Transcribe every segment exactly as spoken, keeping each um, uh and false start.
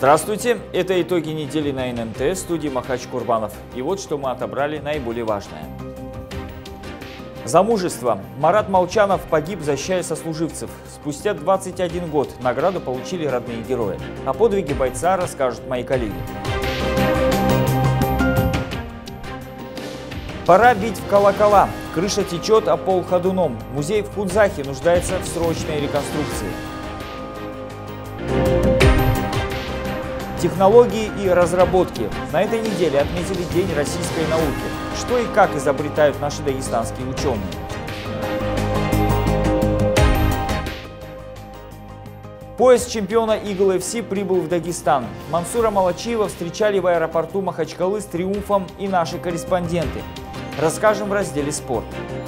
Здравствуйте! Это итоги недели на эн эн тэ, студии Махач Курбанов. И вот что мы отобрали наиболее важное. За мужество. Марат Молчанов погиб, защищая сослуживцев. Спустя двадцать один год награду получили родные герои. О подвиге бойца расскажут мои коллеги. Пора бить в колокола. Крыша течет, а пол ходуном. Музей в Хунзахе нуждается в срочной реконструкции. Технологии и разработки. На этой неделе отметили День российской науки. Что и как изобретают наши дагестанские ученые. Поезд чемпиона Игл эф си прибыл в Дагестан. Мансура Малачиева встречали в аэропорту Махачкалы с триумфом и наши корреспонденты. Расскажем в разделе «Спорт».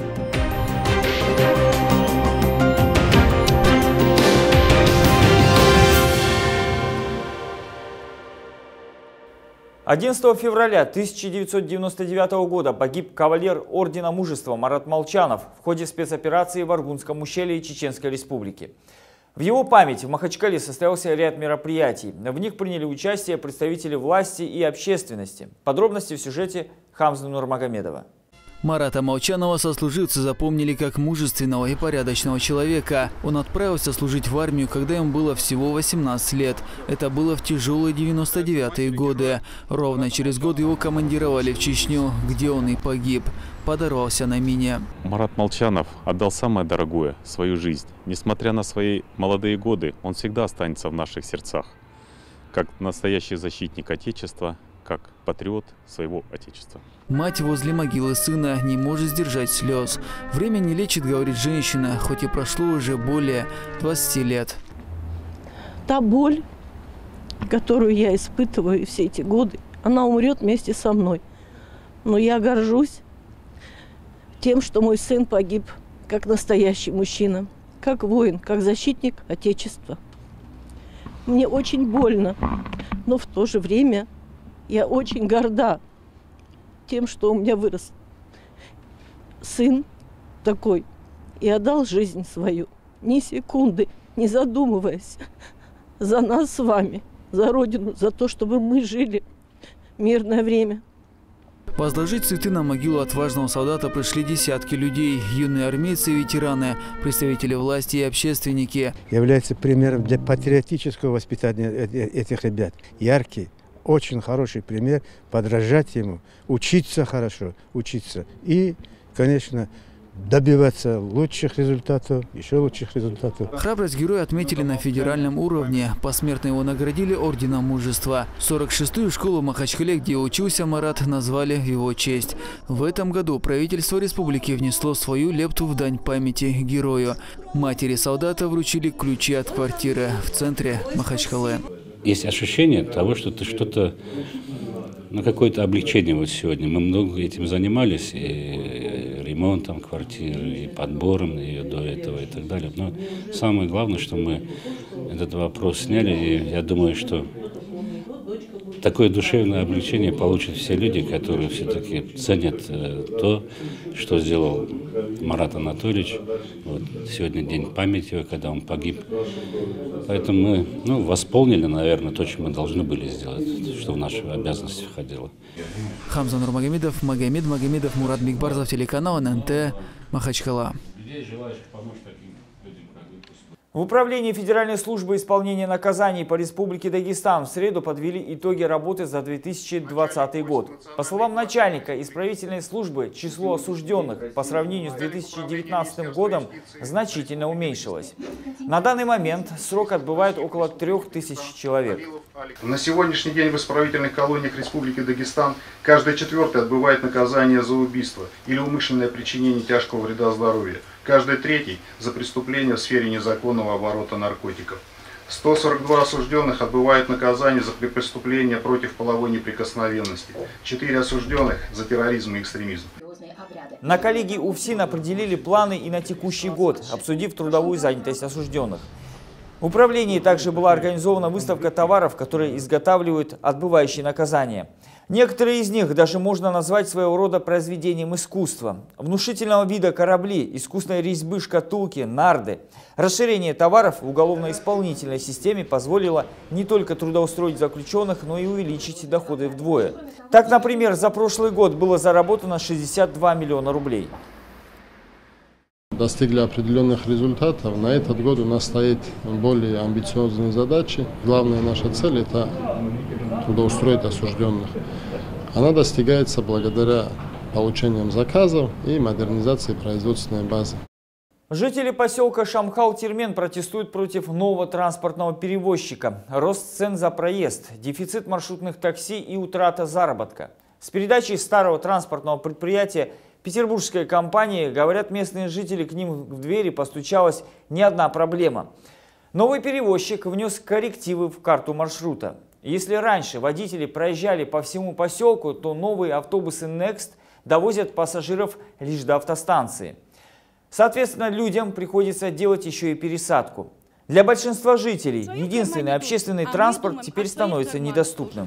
одиннадцатого февраля тысяча девятьсот девяносто девятого года погиб кавалер Ордена Мужества Марат Молчанов в ходе спецоперации в Аргунском ущелье Чеченской Республики. В его память в Махачкале состоялся ряд мероприятий. В них приняли участие представители власти и общественности. Подробности в сюжете Хамзы Нурмагомедова. Марата Молчанова сослуживцы запомнили как мужественного и порядочного человека. Он отправился служить в армию, когда ему было всего восемнадцать лет. Это было в тяжелые девяносто девятые годы. Ровно через год его командировали в Чечню, где он и погиб. Подорвался на мине. Марат Молчанов отдал самое дорогое – свою жизнь. Несмотря на свои молодые годы, он всегда останется в наших сердцах. Как настоящий защитник Отечества, как патриот своего Отечества. Мать возле могилы сына не может сдержать слез. Время не лечит, говорит женщина, хоть и прошло уже более двадцати лет. Та боль, которую я испытываю все эти годы, она умрет вместе со мной. Но я горжусь тем, что мой сын погиб как настоящий мужчина, как воин, как защитник Отечества. Мне очень больно, но в то же время я очень горда тем, что у меня вырос сын такой и отдал жизнь свою, ни секунды не задумываясь, за нас с вами, за Родину, за то, чтобы мы жили в мирное время. Возложить цветы на могилу отважного солдата пришли десятки людей. Юные армейцы и ветераны, представители власти и общественники. Является примером для патриотического воспитания этих ребят. Яркий, очень хороший пример, подражать ему, учиться хорошо, учиться и, конечно, добиваться лучших результатов, еще лучших результатов. Храбрость героя отметили на федеральном уровне. Посмертно его наградили Орденом Мужества. сорок шестую школу в Махачкале, где учился Марат, назвали в его честь. В этом году правительство республики внесло свою лепту в дань памяти герою. Матери солдата вручили ключи от квартиры в центре Махачкалы. Есть ощущение того, что ты что-то, ну, какое-то облегчение вот сегодня. Мы много этим занимались, и ремонтом квартиры, и подбором ее до этого и так далее. Но самое главное, что мы этот вопрос сняли, и я думаю, что такое душевное облегчение получат все люди, которые все-таки ценят то, что сделал Марат Анатольевич. Вот сегодня день памяти, когда он погиб. Поэтому мы, ну, восполнили, наверное, то, что мы должны были сделать, что в наши обязанности входило. Хамза Нурмагомедов, Магомед Магомедов, Мурат Бигбарзов, телеканал эн эн тэ, Махачкала. В Управлении Федеральной службы исполнения наказаний по Республике Дагестан в среду подвели итоги работы за две тысячи двадцатый год. По словам начальника исправительной службы, число осужденных по сравнению с две тысячи девятнадцатым годом значительно уменьшилось. На данный момент срок отбывает около трех тысяч человек. На сегодняшний день в исправительных колониях Республики Дагестан каждый четвертый отбывает наказание за убийство или умышленное причинение тяжкого вреда здоровью. Каждый третий за преступление в сфере незаконного оборота наркотиков. сто сорок два осужденных отбывают наказание за преступления против половой неприкосновенности. четыре осужденных за терроризм и экстремизм. На коллегии УФСИН определили планы и на текущий год, обсудив трудовую занятость осужденных. В управлении также была организована выставка товаров, которые изготавливают отбывающие наказания. Некоторые из них даже можно назвать своего рода произведением искусства. Внушительного вида корабли, искусной резьбы шкатулки, нарды. Расширение товаров в уголовно-исполнительной системе позволило не только трудоустроить заключенных, но и увеличить доходы вдвое. Так, например, за прошлый год было заработано шестьдесят два миллиона рублей. Достигли определенных результатов. На этот год у нас стоит более амбициозные задачи. Главная наша цель – это трудоустроить осужденных. Она достигается благодаря получениям заказов и модернизации производственной базы. Жители поселка Шамхал-Термен протестуют против нового транспортного перевозчика. Рост цен за проезд, дефицит маршрутных такси и утрата заработка. С передачей старого транспортного предприятия петербургской компании, говорят местные жители, к ним в двери постучалась не одна проблема. Новый перевозчик внес коррективы в карту маршрута. Если раньше водители проезжали по всему поселку, то новые автобусы Next довозят пассажиров лишь до автостанции. Соответственно, людям приходится делать еще и пересадку. Для большинства жителей единственный общественный транспорт теперь становится недоступным.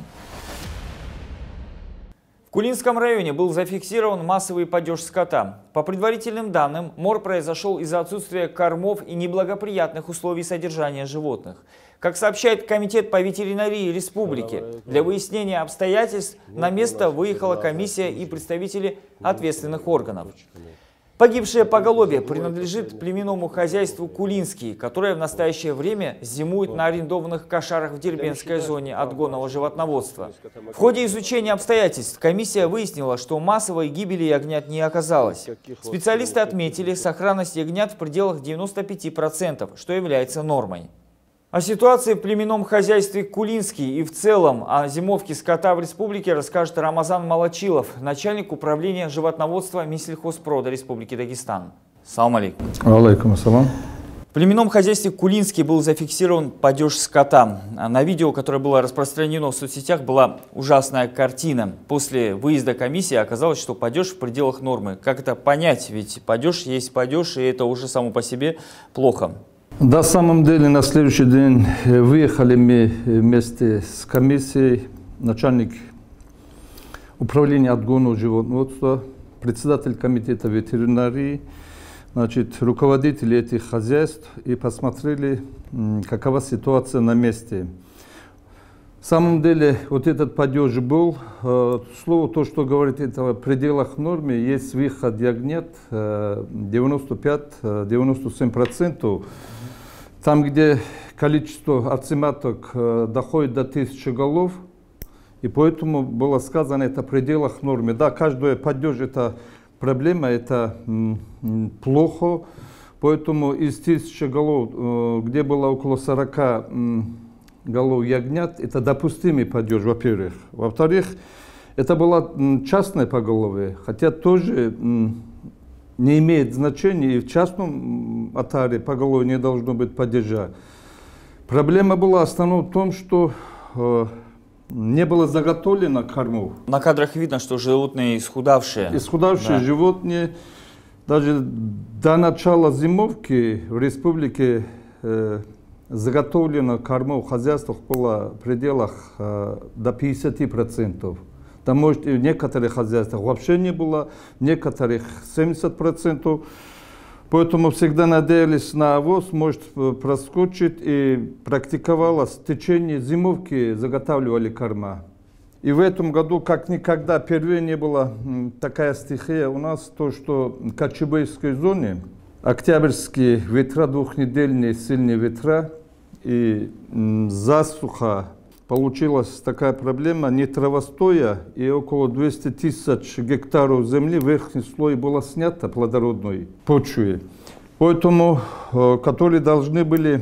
В Кулинском районе был зафиксирован массовый падеж скота. По предварительным данным, мор произошел из-за отсутствия кормов и неблагоприятных условий содержания животных. Как сообщает Комитет по ветеринарии Республики, для выяснения обстоятельств на место выехала комиссия и представители ответственных органов. Погибшее поголовье принадлежит племенному хозяйству Кулинский, которое в настоящее время зимует на арендованных кошарах в Дербенской зоне отгонного животноводства. В ходе изучения обстоятельств комиссия выяснила, что массовой гибели ягнят не оказалось. Специалисты отметили сохранность ягнят в пределах девяноста пяти процентов, что является нормой. О ситуации в племенном хозяйстве Кулинский и в целом о зимовке скота в республике расскажет Рамазан Малачилов, начальник управления животноводства Минсельхозпрода Республики Дагестан. Салам алейкум. Алейкум ассалам. В племенном хозяйстве Кулинский был зафиксирован падеж скота. На видео, которое было распространено в соцсетях, была ужасная картина. После выезда комиссии оказалось, что падеж в пределах нормы. Как это понять? Ведь падеж есть падеж, и это уже само по себе плохо. На самом деле, на следующий день выехали мы вместе с комиссией, начальник управления отгона животноводства, председатель комитета ветеринарии, значит, руководители этих хозяйств, и посмотрели, какова ситуация на месте. В самом деле, вот этот падеж был, слово то, что говорит, это в пределах нормы, есть выход ягнят девяносто пять — девяносто семь процентов. Там, где количество овцематок доходит до тысячи голов, и поэтому было сказано, это в пределах нормы. Да, каждый падеж это проблема, это плохо, поэтому из тысячи голов, где было около сорока голов ягнят, это допустимый падеж, во-первых. Во-вторых, это было частное поголовье, хотя тоже не имеет значения, и в частном атаре поголовье не должно быть падежа. Проблема была основной в том, что э, не было заготовлено кормов. На кадрах видно, что животные исхудавшие. Исхудавшие да. животные. Даже до начала зимовки в республике э, заготовлено кормов в хозяйствах было в пределах э, до пятидесяти процентов. Там, может, в некоторых хозяйствах вообще не было, в некоторых семьдесят процентов. Поэтому всегда надеялись на авось, может проскочить, и практиковалось в течение зимовки, заготавливали корма. И в этом году, как никогда, впервые не была такая стихия у нас, то, что в Качубейской зоне октябрьские ветра, двухнедельные сильные ветра и засуха. Получилась такая проблема, не травостоя, и около двухсот тысяч гектаров земли, верхний слой было снято плодородной почвы. Поэтому, которые должны были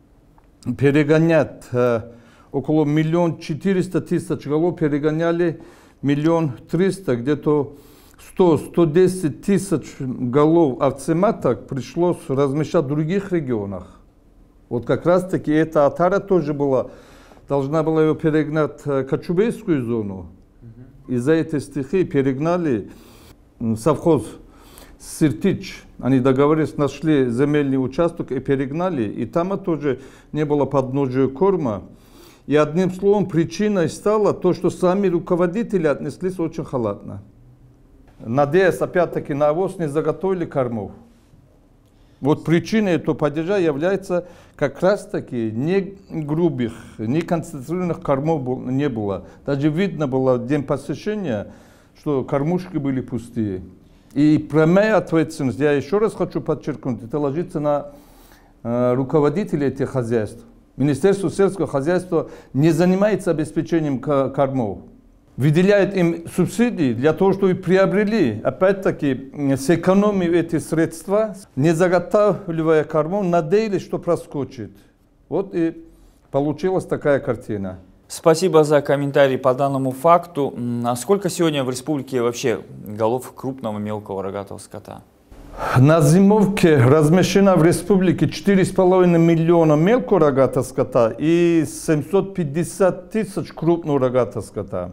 перегонять около миллиона четырёхсот тысяч голов, перегоняли миллион триста, где-то сто — сто десять тысяч голов овцематок пришлось размещать в других регионах. Вот как раз таки эта отара тоже была. Должна была его перегнать в Качубейскую зону. Из-за этой стихии перегнали совхоз Сиртич. Они договорились, нашли земельный участок и перегнали. И там тоже не было подножия корма. И одним словом, причиной стало то, что сами руководители отнеслись очень халатно. Надеясь опять-таки на авось, не заготовили кормов. Вот причиной этого падежа является как раз-таки не грубых, не концентрированных кормов не было. Даже видно было в день посещения, что кормушки были пустые. И прямая ответственность, я еще раз хочу подчеркнуть, это ложится на э, руководителей этих хозяйств. Министерство сельского хозяйства не занимается обеспечением кормов. Выделяет им субсидии для того, чтобы приобрели, опять-таки, сэкономив эти средства, не заготавливая кормов, надеялись, что проскочит. Вот и получилась такая картина. Спасибо за комментарий по данному факту. А сколько сегодня в республике вообще голов крупного мелкого рогатого скота? На зимовке размещено в республике четыре с половиной миллиона мелкого рогатого скота и семьсот пятьдесят тысяч крупного рогатого скота.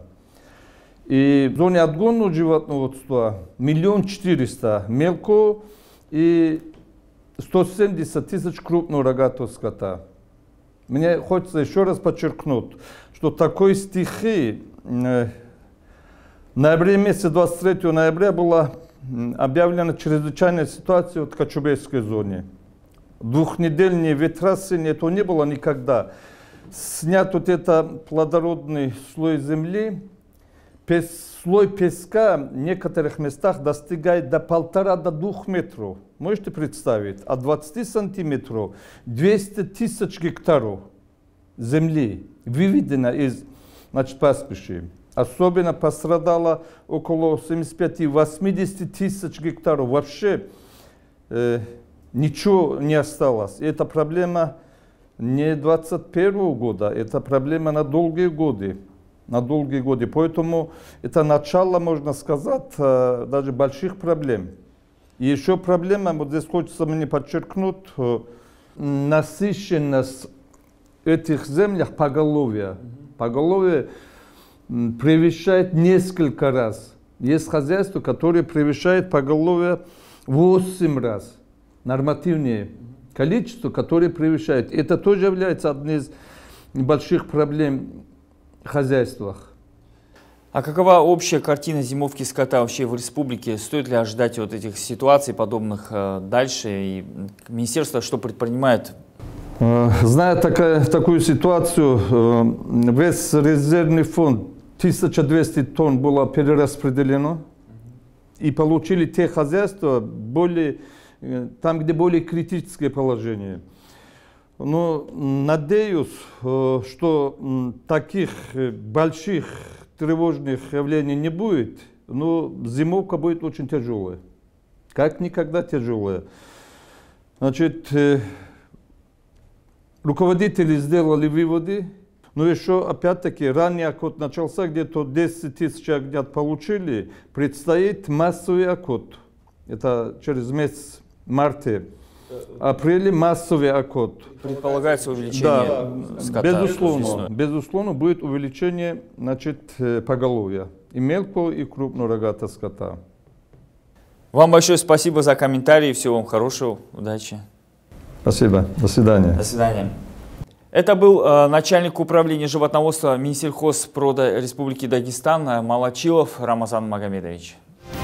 И в зоне отгонного животноводства миллион четыреста мелкого и сто семьдесят тысяч крупного рогатого скота. Мне хочется еще раз подчеркнуть, что такой стихии в ноябре месяце, двадцать третьего ноября, была объявлена чрезвычайная ситуация в Ткачубейской зоне. Двухнедельные ветра сильные, этого не было никогда. Снят вот этот плодородный слой земли, слой песка в некоторых местах достигает до полтора до двух метров. Можете представить? От двадцати сантиметров двести тысяч гектаров земли выведено из, значит, пастбища. Особенно пострадало около семидесяти пяти — восьмидесяти тысяч гектаров. Вообще э, ничего не осталось. И это проблема не двадцать первого года, это проблема на долгие годы. На долгие годы. Поэтому это начало, можно сказать, э, даже больших проблем. И еще проблема, вот здесь хочется мне подчеркнуть, э, насыщенность этих землях поголовья. Поголовье превышает несколько раз. Есть хозяйства, которые превышают поголовье восемь раз. Нормативное количество, которое превышает. Это тоже является одной из больших проблем в хозяйствах. А какова общая картина зимовки скота вообще в республике? Стоит ли ожидать вот этих ситуаций подобных э, дальше? И министерство что предпринимает? Зная такая, такую ситуацию, э, весь резервный фонд тысяча двести тонн было перераспределено. И получили те хозяйства, более, э, там, где более критическое положение. Но надеюсь, э, что э, таких больших тревожных явлений не будет, но зимовка будет очень тяжелая. Как никогда тяжелая. Значит, э, руководители сделали выводы, но еще, опять-таки, ранний окот начался, где-то десять тысяч ягнят получили, предстоит массовый окот. Это через месяц марта. Апреле массовый окот. Предполагается увеличение да, скота. Безусловно, безусловно будет увеличение, значит, поголовья. И мелкого, и крупного рогатого скота. Вам большое спасибо за комментарии. Всего вам хорошего. Удачи. Спасибо. До свидания. До свидания. Это был э, начальник управления животноводства Минсельхозпрода Республики Дагестан Малачилов Рамазан Магомедович.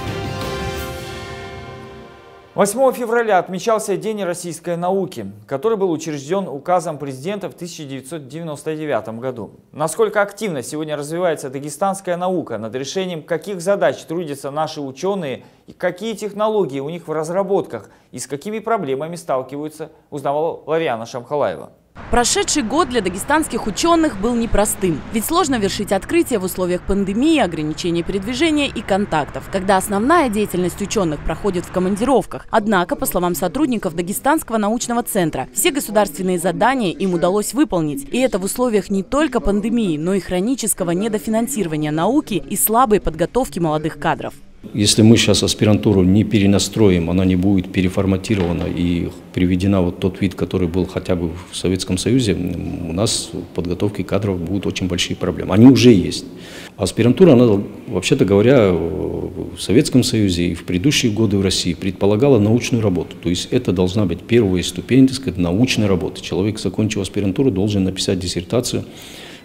восьмого февраля отмечался День российской науки, который был учрежден указом президента в тысяча девятьсот девяносто девятом году. Насколько активно сегодня развивается дагестанская наука, над решением каких задач трудятся наши ученые и какие технологии у них в разработках и с какими проблемами сталкиваются, узнавала Лариана Шамхалаева. Прошедший год для дагестанских ученых был непростым. Ведь сложно вершить открытия в условиях пандемии, ограничения передвижения и контактов, когда основная деятельность ученых проходит в командировках. Однако, по словам сотрудников Дагестанского научного центра, все государственные задания им удалось выполнить. И это в условиях не только пандемии, но и хронического недофинансирования науки и слабой подготовки молодых кадров. Если мы сейчас аспирантуру не перенастроим, она не будет переформатирована и приведена вот тот вид, который был хотя бы в Советском Союзе, у нас в подготовке кадров будут очень большие проблемы. Они уже есть. Аспирантура, она, вообще-то говоря, в Советском Союзе и в предыдущие годы в России предполагала научную работу. То есть это должна быть первая ступень, так сказать, научной работы. Человек, закончив аспирантуру, должен написать диссертацию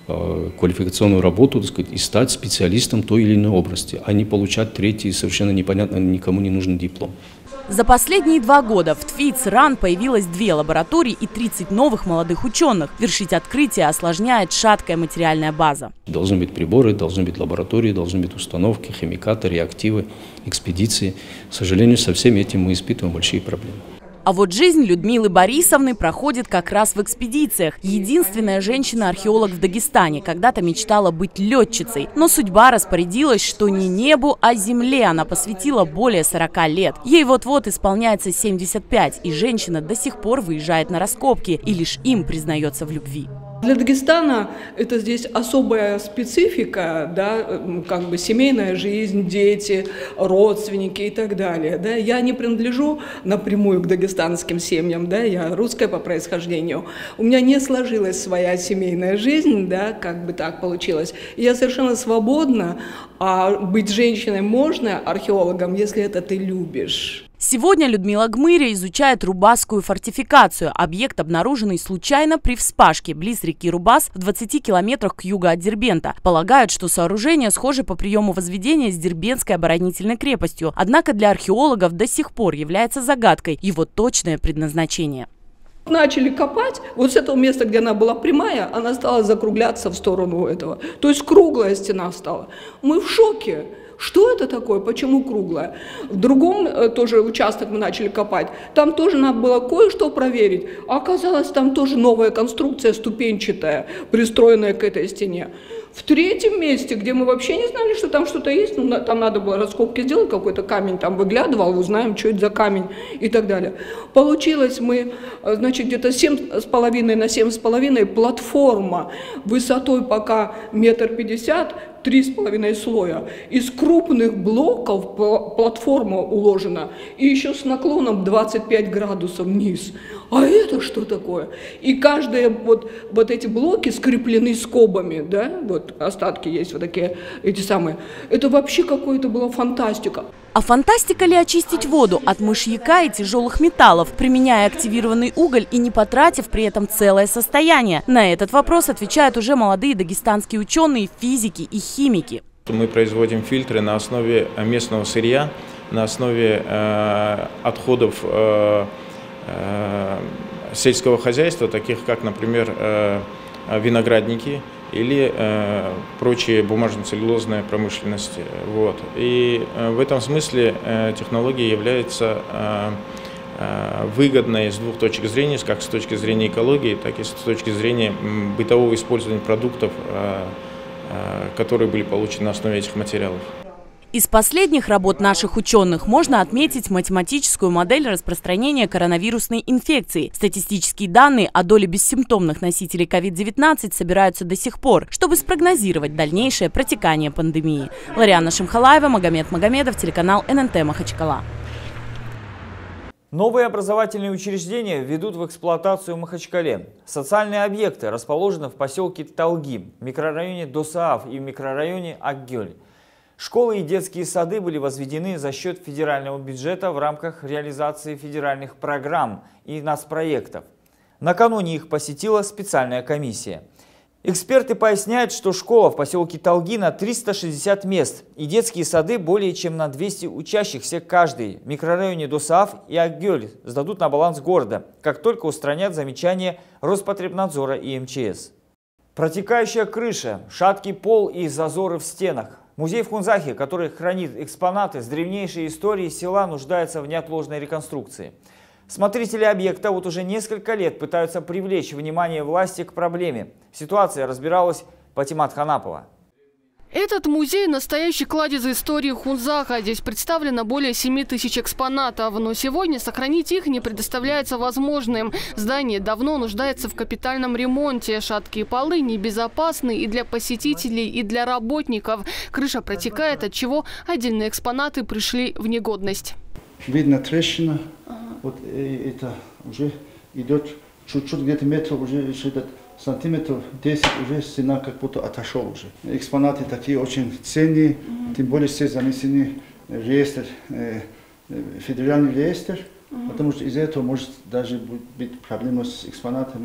квалификационную работу, так сказать, и стать специалистом той или иной области, а не получать третий совершенно непонятно никому не нужный диплом. За последние два года в ТФИЦ-РАН появилось две лаборатории и тридцать новых молодых ученых. Вершить открытие осложняет шаткая материальная база. Должны быть приборы, должны быть лаборатории, должны быть установки, химикаты, реактивы, экспедиции. К сожалению, со всем этим мы испытываем большие проблемы. А вот жизнь Людмилы Борисовны проходит как раз в экспедициях. Единственная женщина-археолог в Дагестане когда-то мечтала быть летчицей. Но судьба распорядилась, что не небу, а земле она посвятила более сорока лет. Ей вот-вот исполняется семьдесят пять, и женщина до сих пор выезжает на раскопки и лишь им признается в любви. Для Дагестана это здесь особая специфика, да, как бы семейная жизнь, дети, родственники и так далее. Да. Я не принадлежу напрямую к дагестанским семьям, да, я русская по происхождению. У меня не сложилась своя семейная жизнь, да, как бы так получилось. И я совершенно свободна, а быть женщиной можно, археологом, если это ты любишь. Сегодня Людмила Гмыря изучает Рубасскую фортификацию. Объект, обнаруженный случайно при вспашке близ реки Рубас в двадцати километрах к югу от Дербента. Полагают, что сооружение схоже по приему возведения с Дербентской оборонительной крепостью. Однако для археологов до сих пор является загадкой его точное предназначение. Начали копать, вот с этого места, где она была прямая, она стала закругляться в сторону этого. То есть круглая стена стала. Мы в шоке. Что это такое? Почему круглая? В другом э, тоже участок мы начали копать. Там тоже надо было кое-что проверить. А оказалось, там тоже новая конструкция ступенчатая, пристроенная к этой стене. В третьем месте, где мы вообще не знали, что там что-то есть, ну, там надо было раскопки сделать, какой-то камень там выглядывал, узнаем, что это за камень и так далее. Получилось мы, значит, где-то семь с половиной на семь с половиной платформа высотой пока метр пятьдесят, три с половиной слоя. Из крупных блоков платформа уложена и еще с наклоном двадцать пять градусов вниз. А это что такое? И каждые вот, вот эти блоки скреплены скобами, да, вот остатки есть вот такие, эти самые. Это вообще какое-то была фантастика. А фантастика ли очистить воду от мышьяка и тяжелых металлов, применяя активированный уголь и не потратив при этом целое состояние? На этот вопрос отвечают уже молодые дагестанские ученые, физики и химики. Мы производим фильтры на основе местного сырья, на основе э, отходов э, э, сельского хозяйства, таких как, например, э, виноградники или э, прочие бумажно-целлюлозная промышленность. Вот. И э, в этом смысле э, технология является э, э, выгодной с двух точек зрения, как с точки зрения экологии, так и с точки зрения э, бытового использования продуктов, э, э, которые были получены на основе этих материалов. Из последних работ наших ученых можно отметить математическую модель распространения коронавирусной инфекции. Статистические данные о доле бессимптомных носителей ковид девятнадцать собираются до сих пор, чтобы спрогнозировать дальнейшее протекание пандемии. Лариана Шимхалаева, Магомед Магомедов, телеканал эн эн тэ Махачкала. Новые образовательные учреждения введут в эксплуатацию в Махачкале. Социальные объекты расположены в поселке Талги, микрорайоне Досааф и в микрорайоне Акгёль. Школы и детские сады были возведены за счет федерального бюджета в рамках реализации федеральных программ и нацпроектов. Накануне их посетила специальная комиссия. Эксперты поясняют, что школа в поселке Талги на триста шестьдесят мест и детские сады более чем на двести учащихся каждый в микрорайоне Досааф и Акгёль сдадут на баланс города, как только устранят замечания Роспотребнадзора и эм че эс. Протекающая крыша, шаткий пол и зазоры в стенах. Музей в Хунзахе, который хранит экспонаты с древнейшей историей села, нуждается в неотложной реконструкции. Смотрители объекта вот уже несколько лет пытаются привлечь внимание власти к проблеме. Ситуация разбиралась Патимат Ханапова. Этот музей – настоящий кладезь истории Хунзаха. Здесь представлено более семи тысяч экспонатов, но сегодня сохранить их не предоставляется возможным. Здание давно нуждается в капитальном ремонте. Шаткие полы небезопасны и для посетителей, и для работников. Крыша протекает, отчего отдельные экспонаты пришли в негодность. Видно трещина. Вот это уже идет чуть-чуть, где-то метров уже этот. Сантиметров десять уже стена как будто отошел уже. Экспонаты такие очень ценные, mm-hmm. тем более все занесены в реестр, э, федеральный реестр, mm-hmm. потому что из-за этого может даже быть проблема с экспонатами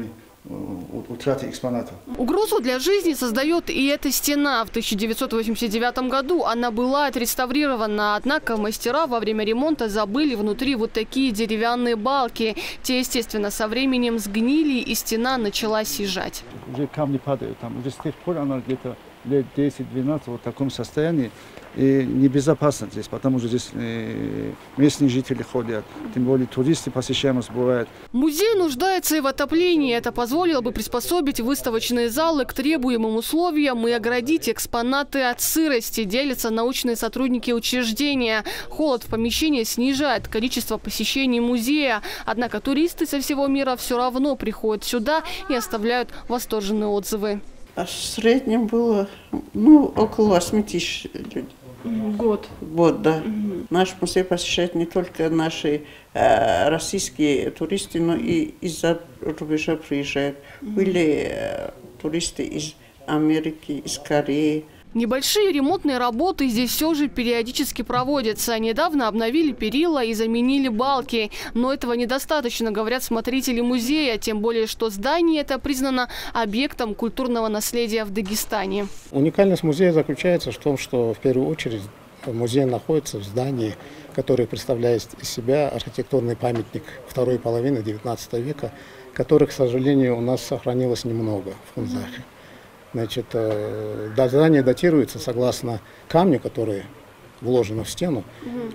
утраты экспонатов. Угрозу для жизни создает и эта стена. В тысяча девятьсот восемьдесят девятом году она была отреставрирована, однако мастера во время ремонта забыли внутри вот такие деревянные балки. Те, естественно, со временем сгнили, и стена начала съезжать. Уже камни падают, там уже с тех пор она где-то лет десять-двенадцать вот в таком состоянии. И небезопасно здесь, потому что здесь э, местные жители ходят, тем более туристы посещаемость бывает. Музей нуждается и в отоплении. Это позволило бы приспособить выставочные залы к требуемым условиям и оградить экспонаты от сырости, делятся научные сотрудники учреждения. Холод в помещении снижает количество посещений музея. Однако туристы со всего мира все равно приходят сюда и оставляют восторженные отзывы. А в среднем было ну, около восьми тысяч людей. Год. Год, да. Угу. Наш музей посещают не только наши э, российские туристы, но и из-за рубежа приезжают. Угу. Были э, туристы из Америки, из Кореи. Небольшие ремонтные работы здесь все же периодически проводятся. Недавно обновили перила и заменили балки. Но этого недостаточно, говорят смотрители музея. Тем более, что здание это признано объектом культурного наследия в Дагестане. Уникальность музея заключается в том, что в первую очередь музей находится в здании, которое представляет из себя архитектурный памятник второй половины девятнадцатого века, которых, к сожалению, у нас сохранилось немного в Хунзахе. Значит, здание датируется, согласно камню, который вложено в стену,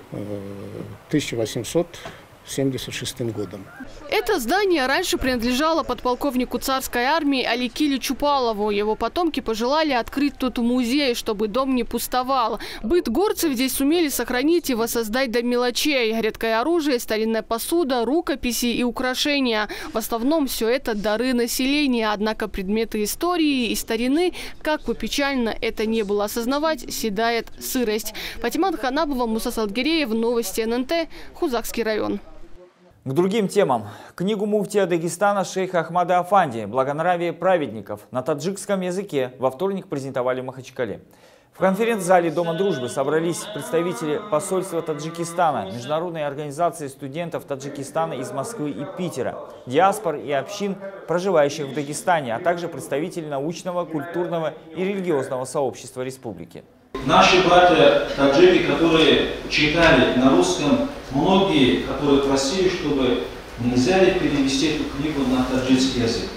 тысяча восемьсот семьдесят шестым годом. Это здание раньше принадлежало подполковнику царской армии Аликиле Чупалову. Его потомки пожелали открыть тут музей, чтобы дом не пустовал. Быт горцев здесь сумели сохранить и воссоздать до мелочей. Редкое оружие, старинная посуда, рукописи и украшения. В основном все это дары населения. Однако предметы истории и старины, как бы печально это не было осознавать, седает сырость. Фатимат Ханабова, Муса Салгиреев, новости эн эн тэ, Хузакский район. К другим темам. Книгу муфтия Дагестана шейха Ахмада Афанди «Благонравие праведников» на таджикском языке во вторник презентовали в Махачкале. В конференц-зале Дома дружбы собрались представители посольства Таджикистана, международной организации студентов Таджикистана из Москвы и Питера, диаспор и общин, проживающих в Дагестане, а также представители научного, культурного и религиозного сообщества республики. Наши братья таджики, которые читали на русском, многие, которые просили, чтобы нельзя ли перевести эту книгу на таджикский язык.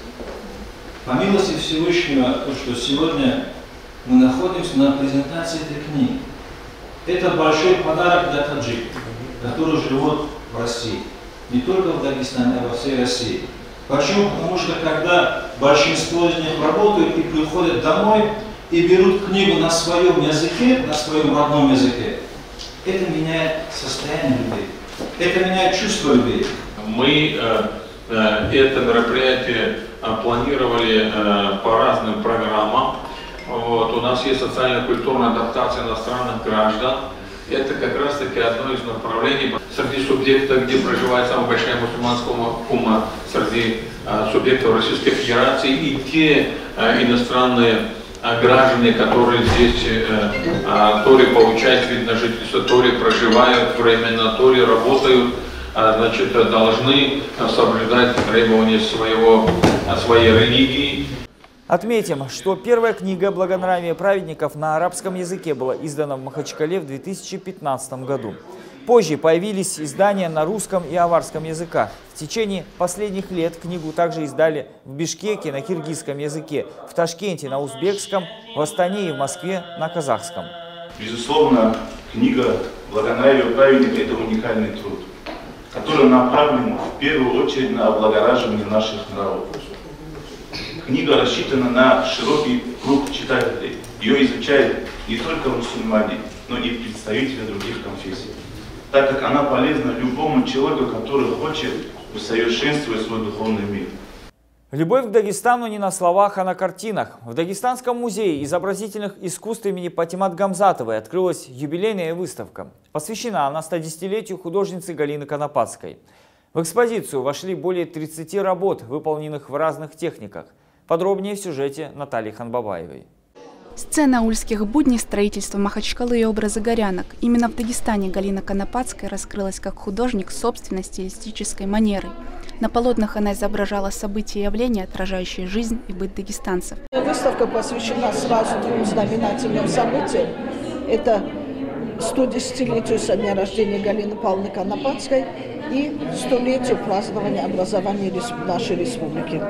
По милости Всевышнего, то, что сегодня мы находимся на презентации этой книги, это большой подарок для таджиков, которые живут в России. Не только в Дагестане, а во всей России. Почему? Потому что когда большинство из них работают и приходят домой, и берут книгу на своем языке, на своем родном языке, это меняет состояние людей, это меняет чувство людей. Мы э, э, это мероприятие э, планировали э, по разным программам. Вот, у нас есть социально-культурная адаптация иностранных граждан. Это как раз-таки одно из направлений. Среди субъектов, где проживает самая большая мусульманская умма, среди э, субъектов Российской Федерации и те э, иностранные граждане, которые здесь э, э, то ли получают вид на жительство, то ли проживают временно, то ли работают, э, значит, должны соблюдать требования своего, своей религии. Отметим, что первая книга «Благонравие праведников» на арабском языке была издана в Махачкале в две тысячи пятнадцатом году. Позже появились издания на русском и аварском языках. В течение последних лет книгу также издали в Бишкеке на киргизском языке, в Ташкенте на узбекском, в Астане и в Москве на казахском. Безусловно, книга «Благонравие праведника» – это уникальный труд, который направлен в первую очередь на облагораживание наших нравов. Книга рассчитана на широкий круг читателей. Ее изучают не только мусульмане, но и представители других конфессий, так как она полезна любому человеку, который хочет усовершенствовать свой духовный мир. Любовь к Дагестану не на словах, а на картинах. В Дагестанском музее изобразительных искусств имени Патимат Гамзатовой открылась юбилейная выставка. Посвящена она стодесятилетию художницы Галины Конопадской. В экспозицию вошли более тридцати работ, выполненных в разных техниках. Подробнее в сюжете Натальи Ханбабаевой. Сцена ульских будней, строительства Махачкалы и образы горянок. Именно в Дагестане Галина Конопадская раскрылась как художник с собственной стилистической манерой. На полотнах она изображала события и явления, отражающие жизнь и быт дагестанцев. Выставка посвящена сразу двум знаменательным событиям. Это стодесятилетию со дня рождения Галины Павловны Конопатской и столетию празднования образования нашей республики.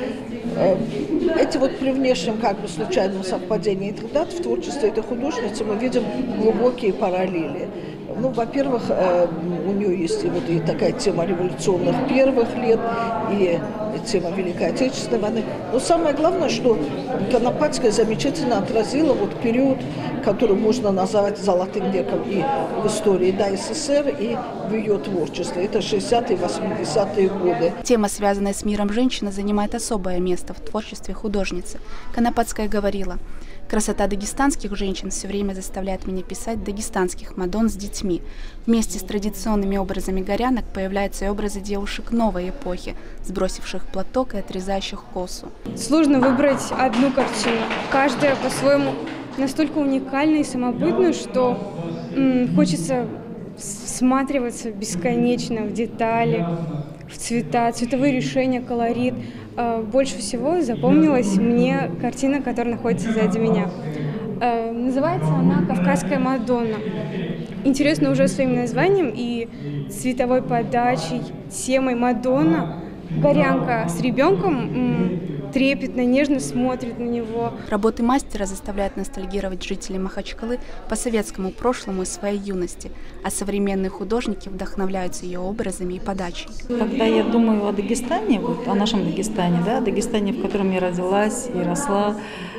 Эти вот при внешнем как бы случайном совпадении этих дат в творчестве этой художницы мы видим глубокие параллели. Ну, во-первых, у нее есть и, вот, и такая тема революционных первых лет, и тема Великой Отечественной войны. Но самое главное, что Конопатская замечательно отразила вот период, который можно назвать золотым веком и в истории да, СССР, и в ее творчестве. Это шестидесятые, восьмидесятые годы. Тема, связанная с миром женщины, занимает особое место в творчестве художницы. Конопатская говорила: «Красота дагестанских женщин все время заставляет меня писать дагестанских мадон с детьми. Вместе с традиционными образами горянок появляются и образы девушек новой эпохи, сбросивших платок и отрезающих косу». Сложно выбрать одну картину. Каждая по-своему настолько уникальна и самобытна, что м, хочется всматриваться бесконечно в детали, в цвета, цветовые решения, колорит. Больше всего запомнилась мне картина, которая находится сзади меня. Называется она «Кавказская Мадонна». Интересно уже своим названием и цветовой подачей, темой Мадонна. Горянка с ребенком трепетно, нежно смотрит на него. Работы мастера заставляют ностальгировать жителей Махачкалы по советскому прошлому и своей юности, а современные художники вдохновляются ее образами и подачей. Когда я думаю о Дагестане, вот, о нашем Дагестане, да, Дагестане, в котором я родилась и росла,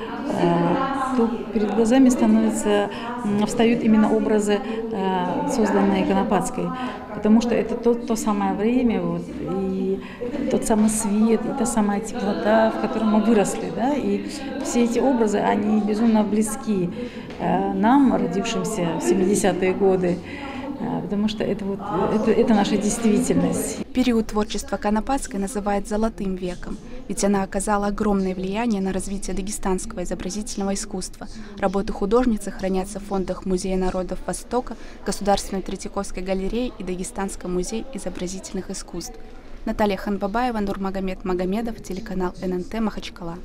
то перед глазами становятся, встают именно образы, созданные Конопатской, потому что это то, то самое время, вот, и тот самый свет, и та самая теплота, в которой мы выросли, да, и все эти образы, они безумно близки нам, родившимся в семидесятые годы, потому что это, вот, это, это наша действительность. Период творчества Конопатской называют «золотым веком», ведь она оказала огромное влияние на развитие дагестанского изобразительного искусства. Работы художницы хранятся в фондах Музея народов Востока, Государственной Третьяковской галереи и Дагестанском музее изобразительных искусств. Наталья Ханбабаева, Нурмагомед Магомедов, телеканал эн эн тэ, Махачкала.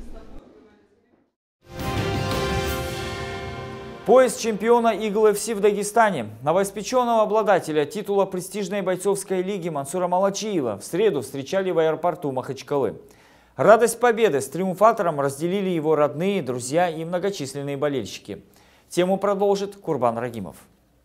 Пояс чемпиона Игл эф си в Дагестане. Новоиспеченного обладателя титула престижной бойцовской лиги Мансура Малачиева в среду встречали в аэропорту Махачкалы. Радость победы с триумфатором разделили его родные, друзья и многочисленные болельщики. Тему продолжит Курбан Рагимов.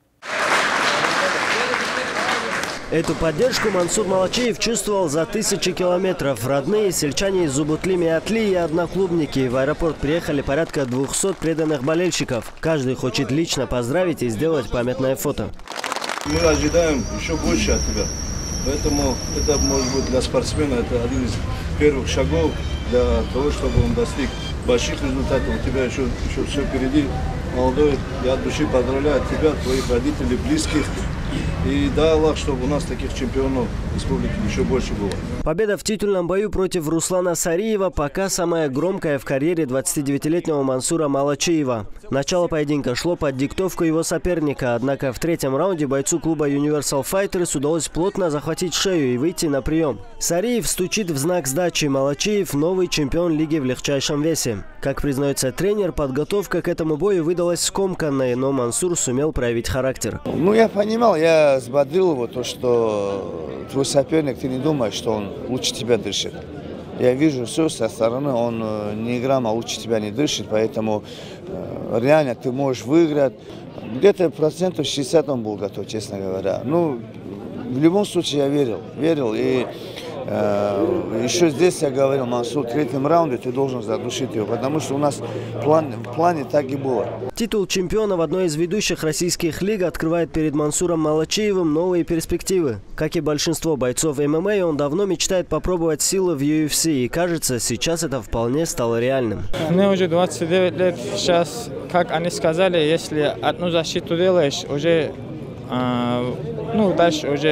Эту поддержку Мансур Малачиев чувствовал за тысячи километров. Родные, сельчане из Зубутли, Миатли и одноклубники. В аэропорт приехали порядка двухсот преданных болельщиков. Каждый хочет лично поздравить и сделать памятное фото. Мы ожидаем еще больше от тебя. Поэтому это, может быть, для спортсмена это один из первых шагов для того, чтобы он достиг больших результатов. У тебя еще, еще все впереди. Молодой, я от души поздравляю тебя, твоих родителей, близких. И дай Аллах, чтобы у нас таких чемпионов республики еще больше было. Победа в титульном бою против Руслана Сариева пока самая громкая в карьере двадцатидевятилетнего Мансура Малачиева. Начало поединка шло под диктовку его соперника, однако в третьем раунде бойцу клуба Universal Fighters удалось плотно захватить шею и выйти на прием. Сариев стучит в знак сдачи. Малачиев – новый чемпион лиги в легчайшем весе. Как признается тренер, подготовка к этому бою выдалась скомканной, но Мансур сумел проявить характер. Ну, я понимал, я взбодрил его, то, что твой соперник, ты не думаешь, что он лучше тебя дышит. Я вижу все со стороны, он ни грамма лучше тебя не дышит, поэтому реально ты можешь выиграть. Где-то процентов шестьдесят он был готов, честно говоря. Ну, в любом случае я верил, верил. И э, еще здесь я говорил, Мансур, в третьем раунде ты должен задушить его, потому что у нас в плане, в плане так и было. Титул чемпиона в одной из ведущих российских лиг открывает перед Мансуром Малачиевым новые перспективы. Как и большинство бойцов эм эм а, он давно мечтает попробовать силы в ю эф си, и кажется, сейчас это вполне стало реальным. Мне уже двадцать девять лет. Сейчас, как они сказали, если одну защиту делаешь, уже, э, ну, дальше уже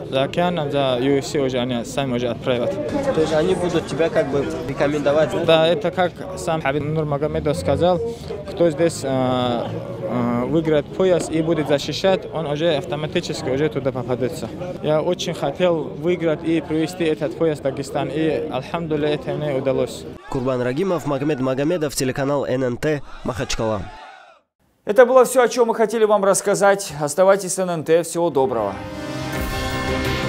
за океаном, за ю эф си уже они сами уже отправят. То есть они будут тебя как бы рекомендовать? Да, да, это как сам Хабиб Нурмагомедов сказал, кто здесь э, э, выиграет пояс и будет защищать, он уже автоматически уже туда попадется. Я очень хотел выиграть и привести этот пояс в Дагестан, и альхамдулилля это мне удалось. Курбан Рагимов, Магомед Магомедов, телеканал эн эн тэ, Махачкала. Это было все, о чем мы хотели вам рассказать. Оставайтесь с эн эн тэ. Всего доброго.